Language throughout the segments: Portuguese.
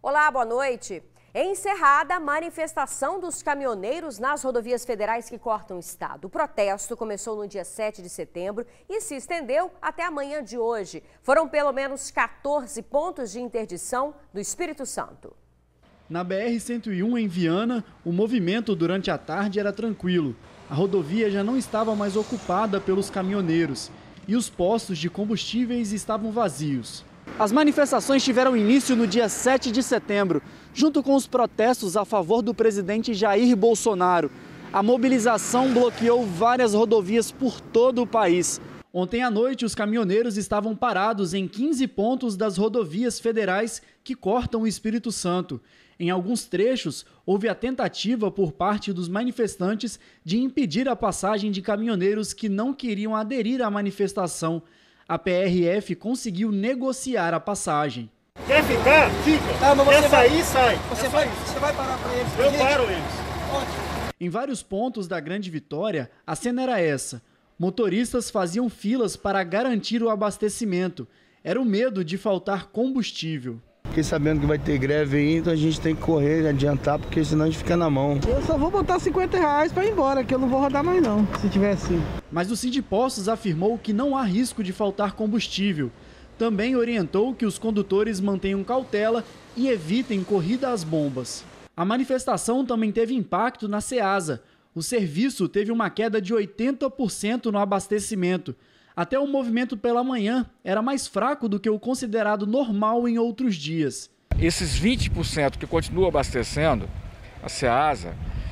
Olá, boa noite. Encerrada a manifestação dos caminhoneiros nas rodovias federais que cortam o estado. O protesto começou no dia 7 de setembro e se estendeu até a manhã de hoje. Foram pelo menos 14 pontos de interdição do Espírito Santo. Na BR-101, em Viana, o movimento durante a tarde era tranquilo. A rodovia já não estava mais ocupada pelos caminhoneiros e os postos de combustíveis estavam vazios. As manifestações tiveram início no dia 7 de setembro, junto com os protestos a favor do presidente Jair Bolsonaro. A mobilização bloqueou várias rodovias por todo o país. Ontem à noite, os caminhoneiros estavam parados em 15 pontos das rodovias federais que cortam o Espírito Santo. Em alguns trechos, houve a tentativa por parte dos manifestantes de impedir a passagem de caminhoneiros que não queriam aderir à manifestação. A PRF conseguiu negociar a passagem. Quer ficar? Fica. Mas quer sair? Sai. Você vai parar para eles? Eu paro eles. Ótimo. Em vários pontos da Grande Vitória, a cena era essa. Motoristas faziam filas para garantir o abastecimento. Era o medo de faltar combustível. Fiquei sabendo que vai ter greve aí, então a gente tem que correr, adiantar, porque senão a gente fica na mão. Eu só vou botar R$50 para ir embora, que eu não vou rodar mais não, se tiver assim. Mas o Sindipostos afirmou que não há risco de faltar combustível. Também orientou que os condutores mantenham cautela e evitem corrida às bombas. A manifestação também teve impacto na Ceasa. O serviço teve uma queda de 80% no abastecimento. Até o movimento pela manhã era mais fraco do que o considerado normal em outros dias. Esses 20% que continuam abastecendo, a Ceasa,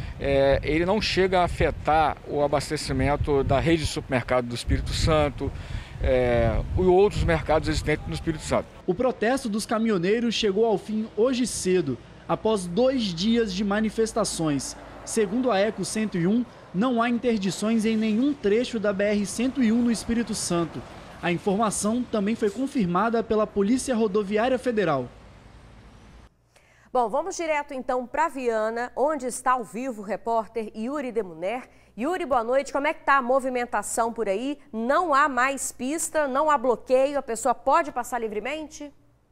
ele não chega a afetar o abastecimento da rede de supermercado do Espírito Santo e outros mercados existentes no Espírito Santo. O protesto dos caminhoneiros chegou ao fim hoje cedo, após 2 dias de manifestações. Segundo a Eco 101, não há interdições em nenhum trecho da BR-101 no Espírito Santo. A informação também foi confirmada pela Polícia Rodoviária Federal. Bom, vamos direto então para Viana, onde está ao vivo o repórter Yuri Demuner. Yuri, boa noite. Como é que está a movimentação por aí? Não há mais pista, não há bloqueio, a pessoa pode passar livremente?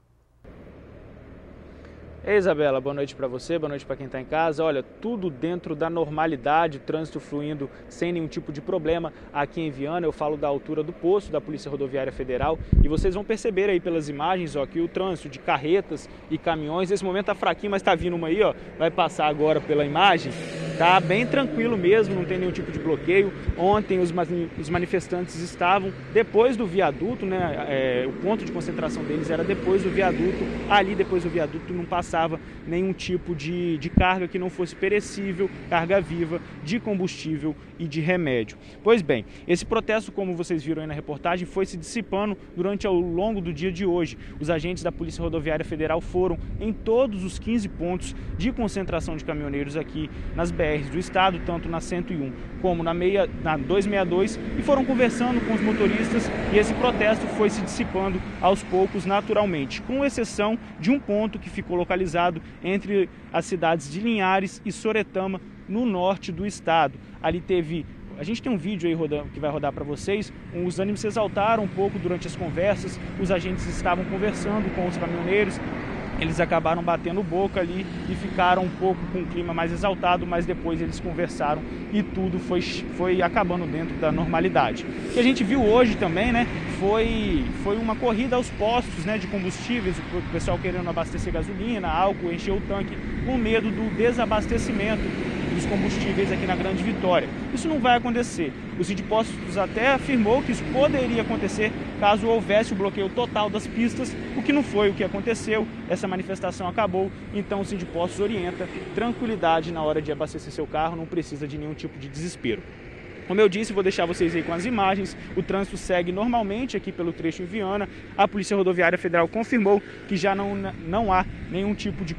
Ei, Isabela, boa noite para você, boa noite para quem está em casa. Olha, tudo dentro da normalidade, trânsito fluindo sem nenhum tipo de problema. Aqui em Viana, eu falo da altura do posto da Polícia Rodoviária Federal e vocês vão perceber aí pelas imagens, ó, que o trânsito de carretas e caminhões, nesse momento tá fraquinho, mas tá vindo uma aí, ó, vai passar agora pela imagem. Tá bem tranquilo mesmo, não tem nenhum tipo de bloqueio. Ontem os manifestantes estavam depois do viaduto, né? O ponto de concentração deles era depois do viaduto. Ali depois do viaduto não passava nenhum tipo de carga que não fosse perecível, carga viva, de combustível e de remédio. Pois bem, esse protesto, como vocês viram aí na reportagem, foi se dissipando durante ao longo do dia de hoje. Os agentes da Polícia Rodoviária Federal foram em todos os 15 pontos de concentração de caminhoneiros aqui nas BRs do estado, tanto na 101 como na 262, e foram conversando com os motoristas e esse protesto foi se dissipando aos poucos naturalmente, com exceção de um ponto que ficou localizado entre as cidades de Linhares e Soretama, no norte do estado. Ali a gente tem um vídeo aí que vai rodar para vocês. Os ânimos se exaltaram um pouco durante as conversas, os agentes estavam conversando com os caminhoneiros, eles acabaram batendo boca ali e ficaram um pouco com um clima mais exaltado, mas depois eles conversaram e tudo foi acabando dentro da normalidade. O que a gente viu hoje também, né, foi uma corrida aos postos, né, de combustíveis, o pessoal querendo abastecer gasolina, álcool, encher o tanque, com medo do desabastecimento dos combustíveis aqui na Grande Vitória. Isso não vai acontecer. O Sindipostos até afirmou que isso poderia acontecer caso houvesse o bloqueio total das pistas, o que não foi o que aconteceu. Essa manifestação acabou, então o Sindipostos orienta tranquilidade na hora de abastecer seu carro, não precisa de nenhum tipo de desespero. Como eu disse, vou deixar vocês aí com as imagens. O trânsito segue normalmente aqui pelo trecho em Viana. A Polícia Rodoviária Federal confirmou que já não há nenhum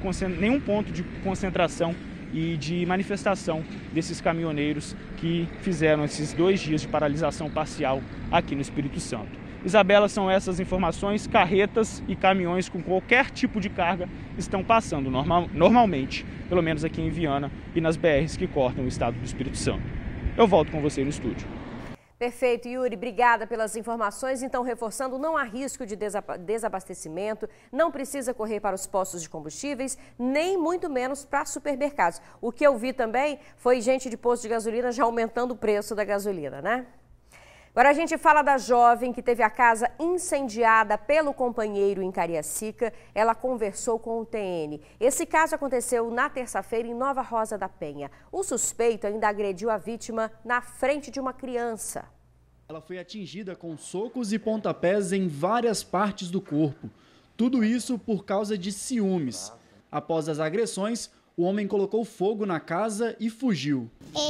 ponto de concentração e de manifestação desses caminhoneiros que fizeram esses 2 dias de paralisação parcial aqui no Espírito Santo. Isabela, são essas informações. Carretas e caminhões com qualquer tipo de carga estão passando normalmente, pelo menos aqui em Viana e nas BRs que cortam o estado do Espírito Santo. Eu volto com você no estúdio. Perfeito, Yuri. Obrigada pelas informações. Então, reforçando, não há risco de desabastecimento, não precisa correr para os postos de combustíveis, nem muito menos para supermercados. O que eu vi também foi gente de posto de gasolina já aumentando o preço da gasolina, né? Agora a gente fala da jovem que teve a casa incendiada pelo companheiro em Cariacica. Ela conversou com o TN. Esse caso aconteceu na terça-feira em Nova Rosa da Penha. O suspeito ainda agrediu a vítima na frente de uma criança. Ela foi atingida com socos e pontapés em várias partes do corpo. Tudo isso por causa de ciúmes. Após as agressões, o homem colocou fogo na casa e fugiu.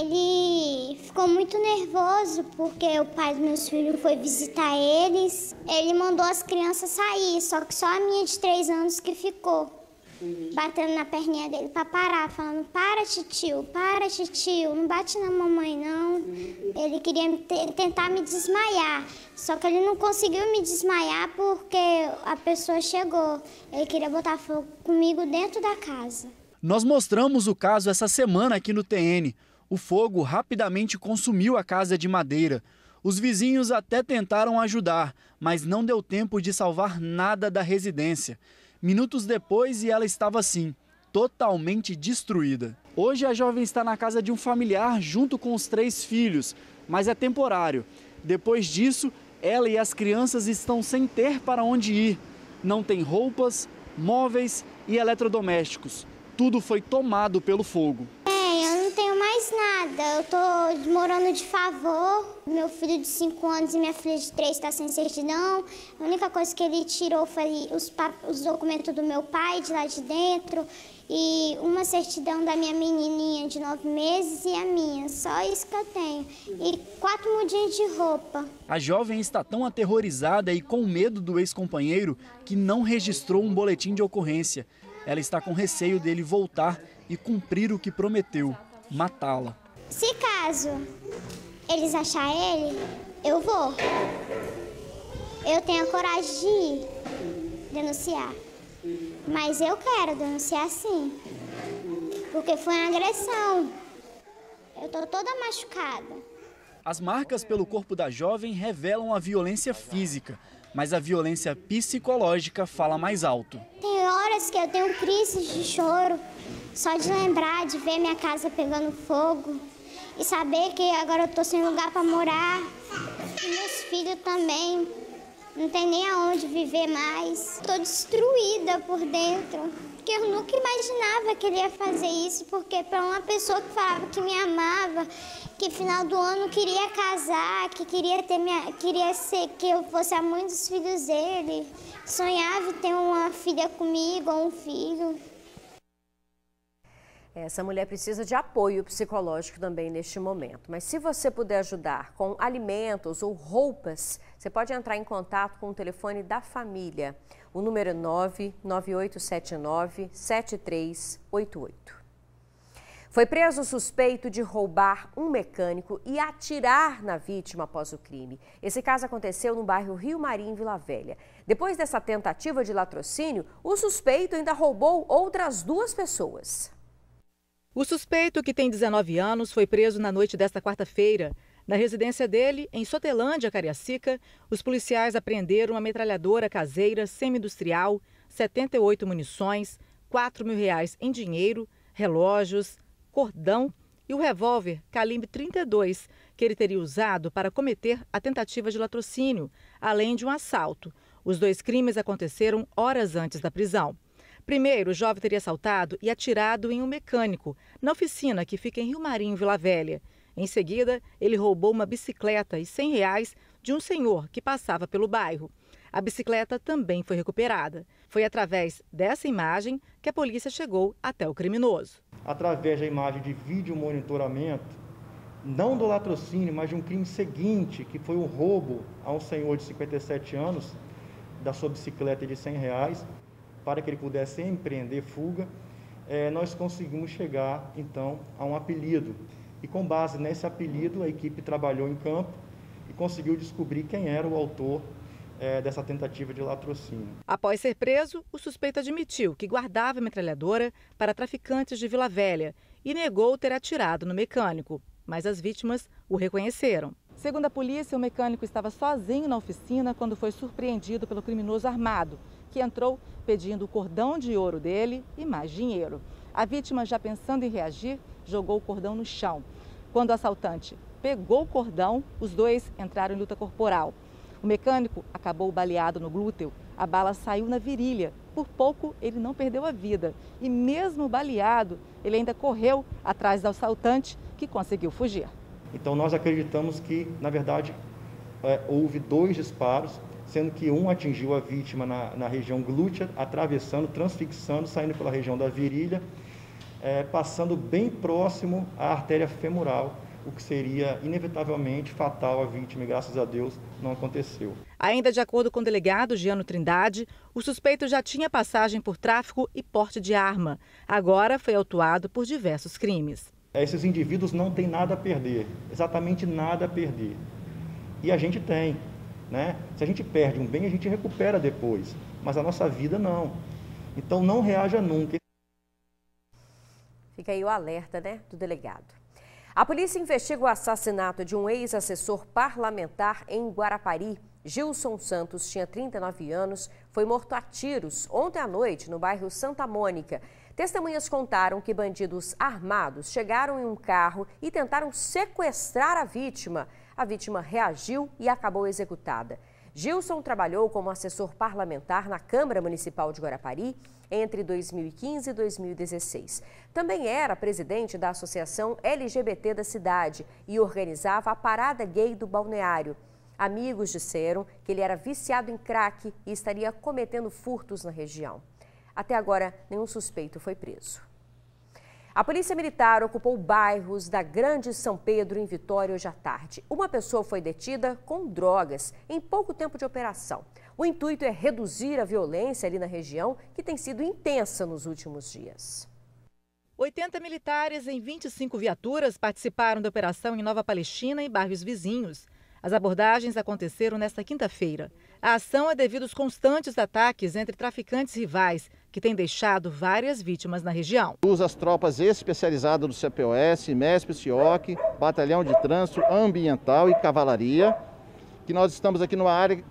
Ele ficou muito nervoso porque o pai dos meus filhos foi visitar eles. Ele mandou as crianças sair, só que só a minha de 3 anos que ficou. Batendo na perninha dele para parar, falando: para titio, não bate na mamãe não. Ele queria tentar me desmaiar, só que ele não conseguiu me desmaiar porque a pessoa chegou. Ele queria botar fogo comigo dentro da casa. Nós mostramos o caso essa semana aqui no TN. O fogo rapidamente consumiu a casa de madeira. Os vizinhos até tentaram ajudar, mas não deu tempo de salvar nada da residência. Minutos depois e ela estava assim, totalmente destruída. Hoje a jovem está na casa de um familiar junto com os 3 filhos, mas é temporário. Depois disso, ela e as crianças estão sem ter para onde ir. Não tem roupas, móveis e eletrodomésticos. Tudo foi tomado pelo fogo. Eu não tenho mais nada, eu tô morando de favor. Meu filho de 5 anos e minha filha de 3 está sem certidão. A única coisa que ele tirou foi os documentos do meu pai de lá de dentro e uma certidão da minha menininha de 9 meses e a minha, só isso que eu tenho. E 4 mudinhas de roupa. A jovem está tão aterrorizada e com medo do ex-companheiro que não registrou um boletim de ocorrência. Ela está com receio dele voltar e cumprir o que prometeu, matá-la. Se caso eles acharem ele, eu vou. Eu tenho a coragem de ir denunciar. Mas eu quero denunciar sim, porque foi uma agressão. Eu tô toda machucada. As marcas pelo corpo da jovem revelam a violência física, mas a violência psicológica fala mais alto. Tem horas que eu tenho crises de choro, só de lembrar de ver minha casa pegando fogo e saber que agora eu tô sem lugar para morar. E meus filhos também, não tem nem aonde viver mais. Tô destruída por dentro, porque eu nunca imaginava que ele ia fazer isso, porque para uma pessoa que falava que me amava, que no final do ano queria casar, que queria ser que eu fosse a mãe dos filhos dele, sonhava em ter uma filha comigo ou um filho. Essa mulher precisa de apoio psicológico também neste momento. Mas se você puder ajudar com alimentos ou roupas, você pode entrar em contato com o telefone da família. O número é 99879-7388. Foi preso o suspeito de roubar um mecânico e atirar na vítima após o crime. Esse caso aconteceu no bairro Rio Maria, em Vila Velha. Depois dessa tentativa de latrocínio, o suspeito ainda roubou outras 2 pessoas. O suspeito, que tem 19 anos, foi preso na noite desta quarta-feira. Na residência dele, em Sotelândia, Cariacica, os policiais apreenderam uma metralhadora caseira semi-industrial, 78 munições, R$4.000 em dinheiro, relógios, cordão e o revólver calibre 32 que ele teria usado para cometer a tentativa de latrocínio, além de um assalto. Os 2 crimes aconteceram horas antes da prisão. Primeiro, o jovem teria assaltado e atirado em um mecânico, na oficina que fica em Rio Marinho, Vila Velha. Em seguida, ele roubou uma bicicleta e R$100 de um senhor que passava pelo bairro. A bicicleta também foi recuperada. Foi através dessa imagem que a polícia chegou até o criminoso. Através da imagem de vídeo monitoramento, não do latrocínio, mas de um crime seguinte, que foi o roubo a um senhor de 57 anos da sua bicicleta de R$100, para que ele pudesse empreender fuga, nós conseguimos chegar, então, a um apelido. E com base nesse apelido, a equipe trabalhou em campo e conseguiu descobrir quem era o autor dessa tentativa de latrocínio. Após ser preso, o suspeito admitiu que guardava a metralhadora para traficantes de Vila Velha e negou ter atirado no mecânico. Mas as vítimas o reconheceram. Segundo a polícia, o mecânico estava sozinho na oficina quando foi surpreendido pelo criminoso armado, que entrou pedindo o cordão de ouro dele e mais dinheiro. A vítima, já pensando em reagir, jogou o cordão no chão. Quando o assaltante pegou o cordão, os dois entraram em luta corporal. O mecânico acabou baleado no glúteo, a bala saiu na virilha. Por pouco, ele não perdeu a vida. E mesmo baleado, ele ainda correu atrás do assaltante, que conseguiu fugir. Então nós acreditamos que, na verdade, houve 2 disparos, sendo que um atingiu a vítima na região glútea, atravessando, transfixando, saindo pela região da virilha, passando bem próximo à artéria femoral, o que seria inevitavelmente fatal à vítima, e graças a Deus não aconteceu. Ainda de acordo com o delegado Giano Trindade, o suspeito já tinha passagem por tráfico e porte de arma. Agora foi autuado por diversos crimes. Esses indivíduos não têm nada a perder, exatamente nada a perder. E a gente tem, né? Se a gente perde um bem, a gente recupera depois, mas a nossa vida não. Então não reaja nunca. Fica aí o alerta, né, do delegado. A polícia investiga o assassinato de um ex-assessor parlamentar em Guarapari. Gilson Santos tinha 39 anos, foi morto a tiros ontem à noite no bairro Santa Mônica. Testemunhas contaram que bandidos armados chegaram em um carro e tentaram sequestrar a vítima. A vítima reagiu e acabou executada. Gilson trabalhou como assessor parlamentar na Câmara Municipal de Guarapari entre 2015 e 2016. Também era presidente da Associação LGBT da cidade e organizava a Parada Gay do Balneário. Amigos disseram que ele era viciado em crack e estaria cometendo furtos na região. Até agora, nenhum suspeito foi preso. A Polícia Militar ocupou bairros da Grande São Pedro, em Vitória, hoje à tarde. Uma pessoa foi detida com drogas em pouco tempo de operação. O intuito é reduzir a violência ali na região, que tem sido intensa nos últimos dias. 80 militares em 25 viaturas participaram da operação em Nova Palestina e bairros vizinhos. As abordagens aconteceram nesta quinta-feira. A ação é devido aos constantes ataques entre traficantes rivais, que têm deixado várias vítimas na região. Usa as tropas especializadas do CPOS, MESP, CIOC, Batalhão de Trânsito Ambiental e Cavalaria, que nós estamos aqui numa área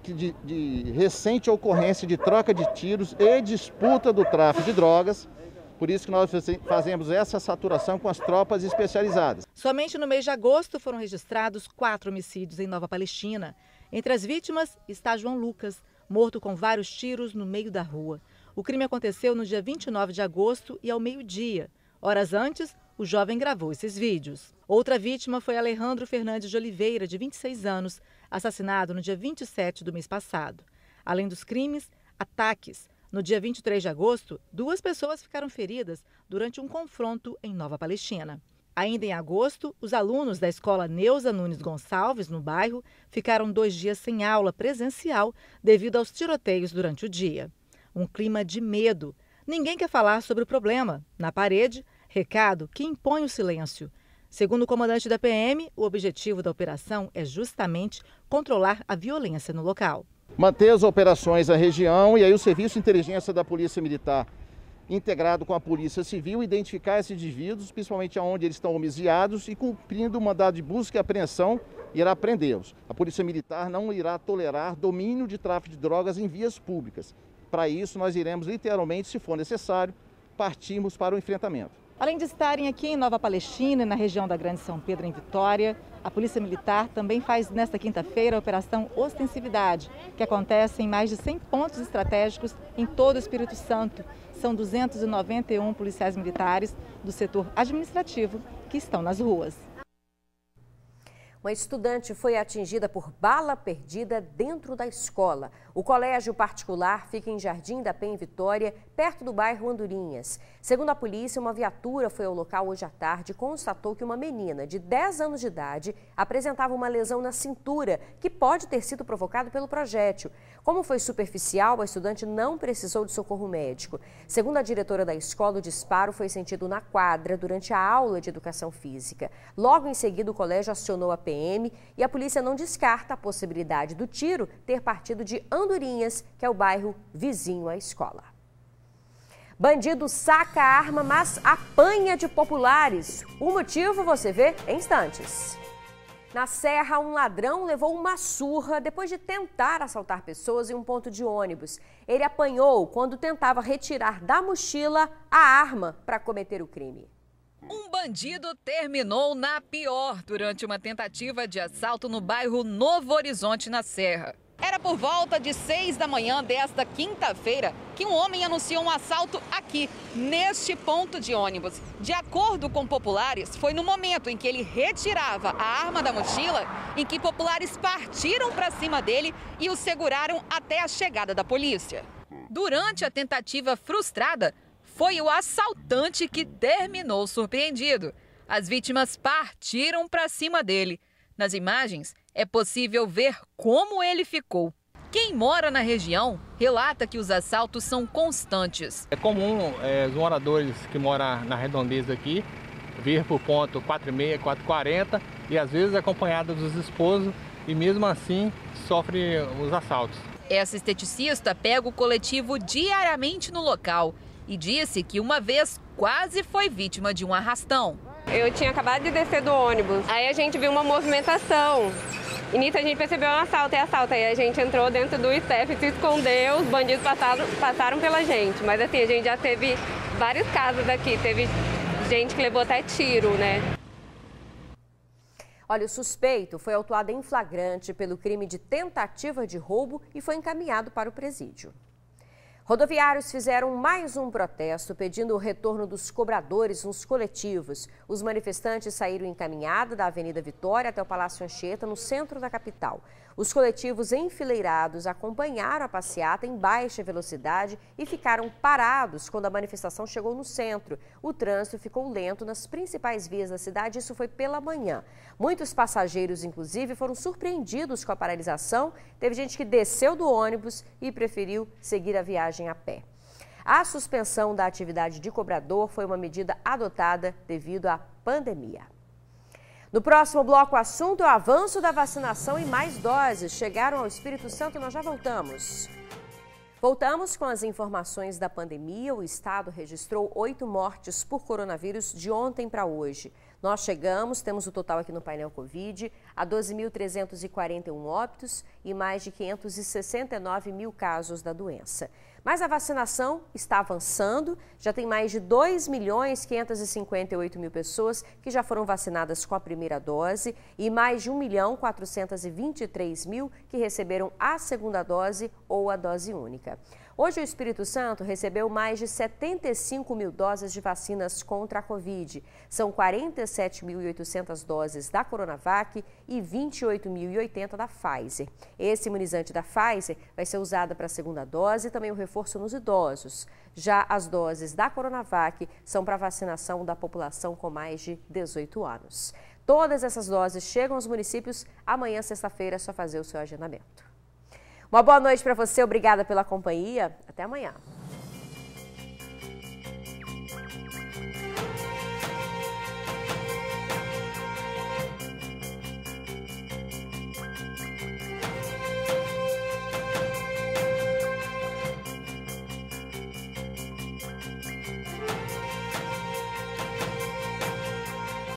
de recente ocorrência de troca de tiros e disputa do tráfico de drogas. Por isso que nós fazemos essa saturação com as tropas especializadas. Somente no mês de agosto foram registrados 4 homicídios em Nova Palestina. Entre as vítimas está João Lucas, morto com vários tiros no meio da rua. O crime aconteceu no dia 29 de agosto e ao meio-dia. Horas antes, o jovem gravou esses vídeos. Outra vítima foi Alejandro Fernandes de Oliveira, de 26 anos, assassinado no dia 27 do mês passado. Além dos crimes, ataques. No dia 23 de agosto, 2 pessoas ficaram feridas durante um confronto em Nova Palestina. Ainda em agosto, os alunos da escola Neuza Nunes Gonçalves, no bairro, ficaram 2 dias sem aula presencial devido aos tiroteios durante o dia. Um clima de medo. Ninguém quer falar sobre o problema. Na parede, recado que impõe o silêncio. Segundo o comandante da PM, o objetivo da operação é justamente controlar a violência no local. Manter as operações na região e aí o Serviço de Inteligência da Polícia Militar, integrado com a Polícia Civil, identificar esses indivíduos, principalmente onde eles estão homicidados, e cumprindo o mandado de busca e apreensão, irá prendê-los. A Polícia Militar não irá tolerar domínio de tráfico de drogas em vias públicas. Para isso, nós iremos literalmente, se for necessário, partirmos para o enfrentamento. Além de estarem aqui em Nova Palestina, na região da Grande São Pedro, em Vitória, a Polícia Militar também faz nesta quinta-feira a Operação Ostensividade, que acontece em mais de 100 pontos estratégicos em todo o Espírito Santo. São 291 policiais militares do setor administrativo que estão nas ruas. Uma estudante foi atingida por bala perdida dentro da escola. O colégio particular fica em Jardim da Penha, em Vitória, perto do bairro Andorinhas. Segundo a polícia, uma viatura foi ao local hoje à tarde e constatou que uma menina de 10 anos de idade apresentava uma lesão na cintura, que pode ter sido provocada pelo projétil. Como foi superficial, a estudante não precisou de socorro médico. Segundo a diretora da escola, o disparo foi sentido na quadra durante a aula de educação física. Logo em seguida, o colégio acionou a PM e a polícia não descarta a possibilidade do tiro ter partido de Andorinhas, que é o bairro vizinho à escola. Bandido saca a arma, mas apanha de populares. O motivo você vê em instantes. Na Serra, um ladrão levou uma surra depois de tentar assaltar pessoas em um ponto de ônibus. Ele apanhou quando tentava retirar da mochila a arma para cometer o crime. Um bandido terminou na pior durante uma tentativa de assalto no bairro Novo Horizonte, na Serra. Era por volta de 6 da manhã desta quinta-feira que um homem anunciou um assalto aqui, neste ponto de ônibus. De acordo com populares, foi no momento em que ele retirava a arma da mochila em que populares partiram para cima dele e o seguraram até a chegada da polícia. Durante a tentativa frustrada, foi o assaltante que terminou surpreendido. As vítimas partiram para cima dele. Nas imagens, é possível ver como ele ficou. Quem mora na região relata que os assaltos são constantes. É comum os moradores que moram na redondeza aqui vir por ponto 4h30, 4h40 e às vezes acompanhados dos esposos e mesmo assim sofre os assaltos. Essa esteticista pega o coletivo diariamente no local e disse que uma vez quase foi vítima de um arrastão. Eu tinha acabado de descer do ônibus, aí a gente viu uma movimentação. E nisso a gente percebeu um assalto. Aí a gente entrou dentro do staff, se escondeu, os bandidos passaram pela gente. Mas assim, a gente já teve vários casos aqui, teve gente que levou até tiro, né? Olha, o suspeito foi autuado em flagrante pelo crime de tentativa de roubo e foi encaminhado para o presídio. Rodoviários fizeram mais um protesto pedindo o retorno dos cobradores nos coletivos. Os manifestantes saíram encaminhados da Avenida Vitória até o Palácio Anchieta, no centro da capital. Os coletivos enfileirados acompanharam a passeata em baixa velocidade e ficaram parados quando a manifestação chegou no centro. O trânsito ficou lento nas principais vias da cidade, isso foi pela manhã. Muitos passageiros, inclusive, foram surpreendidos com a paralisação. Teve gente que desceu do ônibus e preferiu seguir a viagem a pé. A suspensão da atividade de cobrador foi uma medida adotada devido à pandemia. No próximo bloco, o assunto é o avanço da vacinação e mais doses chegaram ao Espírito Santo. Nós já voltamos. Voltamos com as informações da pandemia. O estado registrou 8 mortes por coronavírus de ontem para hoje. Nós temos o total aqui no painel Covid, a 12.341 óbitos e mais de 569 mil casos da doença. Mas a vacinação está avançando, já tem mais de 2.558.000 pessoas que já foram vacinadas com a primeira dose e mais de 1.423.000 que receberam a segunda dose ou a dose única. Hoje o Espírito Santo recebeu mais de 75 mil doses de vacinas contra a Covid. São 47.800 doses da Coronavac e 28.080 da Pfizer. Esse imunizante da Pfizer vai ser usado para a segunda dose e também o reforço nos idosos. Já as doses da Coronavac são para vacinação da população com mais de 18 anos. Todas essas doses chegam aos municípios amanhã, sexta-feira, é só fazer o seu agendamento. Uma boa noite para você, obrigada pela companhia. Até amanhã.